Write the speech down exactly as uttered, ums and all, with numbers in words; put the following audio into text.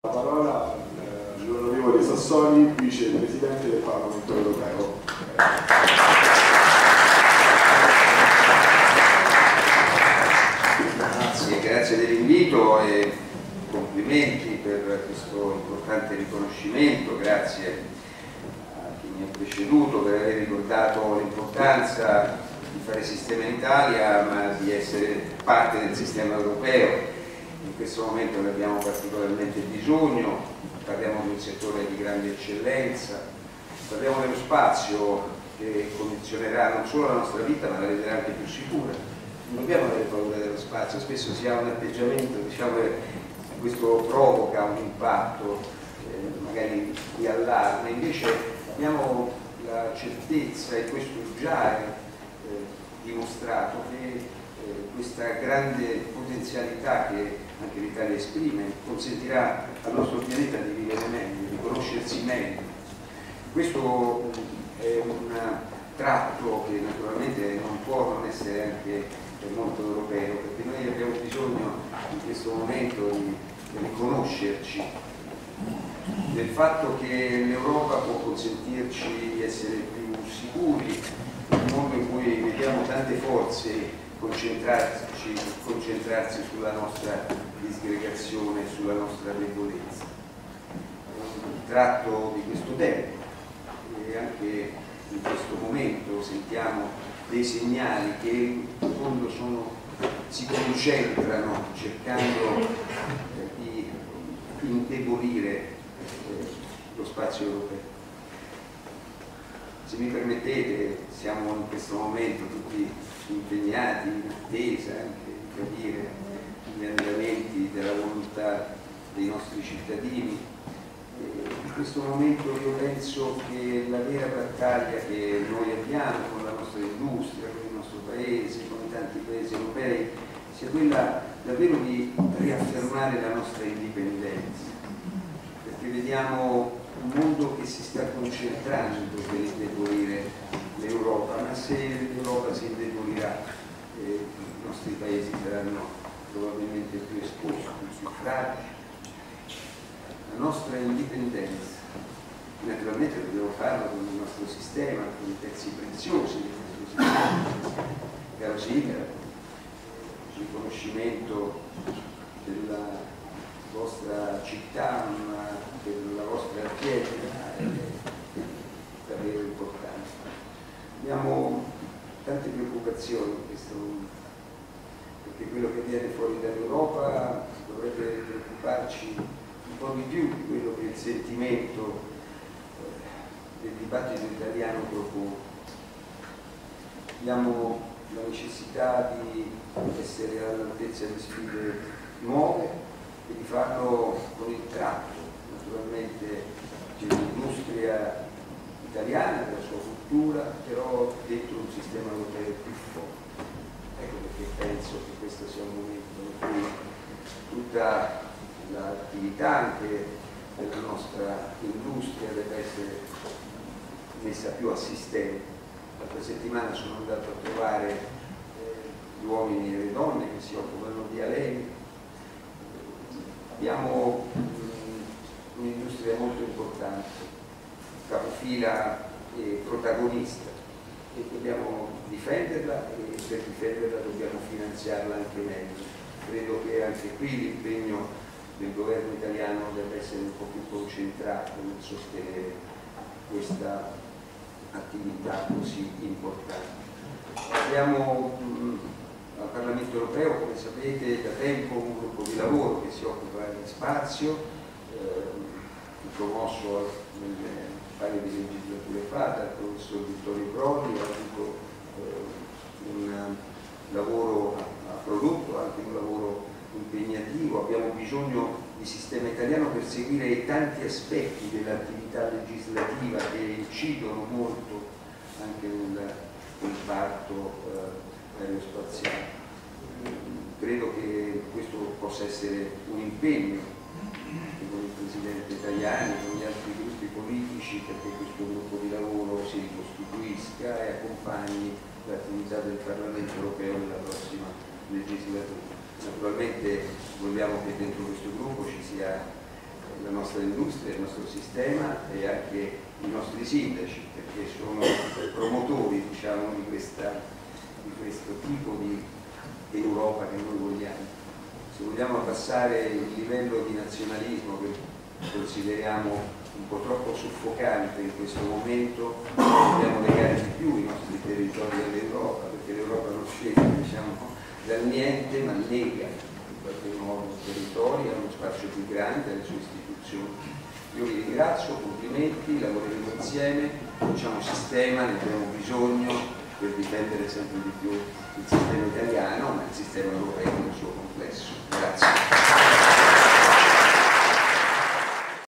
La parola eh, all'onorevole Sassoli, vicepresidente del Parlamento europeo. Grazie, grazie dell'invito e complimenti per questo importante riconoscimento, grazie a chi mi ha preceduto per aver ricordato l'importanza di fare sistema in Italia, ma di essere parte del sistema europeo. In questo momento ne abbiamo particolarmente bisogno, parliamo di un settore di grande eccellenza, parliamo dello spazio che condizionerà non solo la nostra vita ma la renderà anche più sicura. Non dobbiamo avere paura dello spazio, spesso si ha un atteggiamento, diciamo che questo provoca un impatto eh, magari di allarme, invece abbiamo la certezza, e questo già è eh, dimostrato, che eh, questa grande potenzialità che anche l'Italia esprime consentirà al nostro pianeta di vivere meglio, di conoscersi meglio. Questo è un tratto che naturalmente non può non essere anche molto europeo, perché noi abbiamo bisogno in questo momento di riconoscerci del fatto che l'Europa può consentirci di essere più sicuri in un mondo in cui vediamo tante forze concentrarsi, concentrarsi sulla nostra disgregazione, sulla nostra debolezza. È un tratto di questo tempo e anche in questo momento sentiamo dei segnali che in fondo sono, si concentrano cercando eh, di indebolire eh, lo spazio europeo. Se mi permettete, siamo in questo momento tutti impegnati in attesa anche di capire gli andamenti della volontà dei nostri cittadini. E in questo momento io penso che la vera battaglia che noi abbiamo con la nostra industria, con il nostro paese, con i tanti paesi europei, sia quella davvero di riaffermare la nostra indipendenza, perché vediamo un mondo che si sta concentrando per indebolire l'Europa, ma se l'Europa si indebolirà eh, i nostri paesi saranno probabilmente più esposti, più fragili. La nostra indipendenza, naturalmente dobbiamo farlo con il nostro sistema, con i pezzi preziosi del nostro sistema, caro Sindaco, il riconoscimento della vostra città, ma della vostra azienda è davvero importante. Abbiamo tante preoccupazioni in questo momento, perché quello che viene fuori dall'Europa dovrebbe preoccuparci un po' di più di quello che il sentimento eh, del dibattito italiano propone. Abbiamo la necessità di essere all'altezza di sfide nuove e di farlo con il tratto, naturalmente, dell'industria italiana, della sua cultura, però dentro un sistema europeo più forte. Ecco perché penso che questo sia un momento in cui tutta l'attività anche della nostra industria deve essere messa più a sistema. L'altra settimana sono andato a trovare eh, gli uomini e le donne che si occupano di Alenia. Abbiamo un'industria molto importante, capofila e protagonista, e dobbiamo difenderla, e per difenderla dobbiamo finanziarla anche meglio. Credo che anche qui l'impegno del governo italiano deve essere un po' più concentrato nel sostenere questa attività così importante. Abbiamo mh, al Parlamento europeo, come sapete, da tempo un gruppo di lavoro che si occupa di spazio, eh, promosso nelle paio di legislature fa dal professor Vittorio Prodi, ha avuto eh, un lavoro, ha prodotto anche un lavoro impegnativo. Abbiamo bisogno di sistema italiano per seguire i tanti aspetti dell'attività legislativa che incidono molto anche nel comparto eh, aerospaziale. Credo che questo possa essere un impegno con il Presidente Tajani, con gli altri gruppi politici, perché questo gruppo di lavoro si ricostituisca e accompagni l'attività del Parlamento europeo nella prossima legislatura. Naturalmente vogliamo che dentro questo gruppo ci sia la nostra industria, il nostro sistema e anche i nostri sindaci, perché sono promotori, diciamo, di, questa, di questo tipo di Europa che noi vogliamo. Se vogliamo abbassare il livello di nazionalismo che consideriamo un po' troppo soffocante in questo momento, dobbiamo legare di più i nostri territori all'Europa, perché l'Europa non scende, diciamo, dal niente, ma lega in qualche modo i territori a uno spazio più grande, alle sue istituzioni. Io vi ringrazio, complimenti, lavoreremo insieme, facciamo sistema, ne abbiamo bisogno per difendere sempre di più il sistema italiano, ma il sistema europeo nel suo complesso. Grazie.